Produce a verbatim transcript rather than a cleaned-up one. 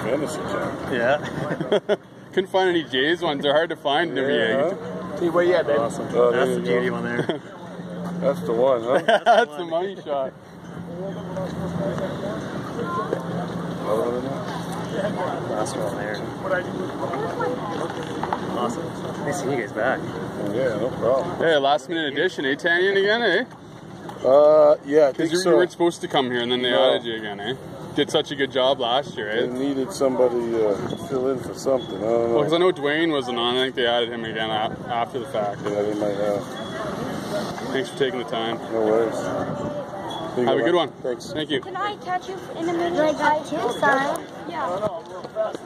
fantasy camp. Yeah. Couldn't find any Jays ones. They're hard to find in W A. Yeah. See, where you at, baby? Awesome. Oh, That's the you beauty go. one there. That's the one, huh? That's, That's the, the money shot. Last one there. Awesome. Nice seeing you guys back. Yeah, no problem. Hey, last minute addition, eh, Tanyon again, eh? Uh, yeah, I think Because you, so. you weren't supposed to come here, and then they No. added you again, eh? Did such a good job last year, They eh? needed somebody uh, to fill in for something. I don't know. Well, because I know Dwayne wasn't on. I think they added him again after the fact. Yeah, they might have. Thanks for taking the time. No worries. Have a good one. Thanks. Thank you. Can I catch you in a minute? I got two signs. Yeah.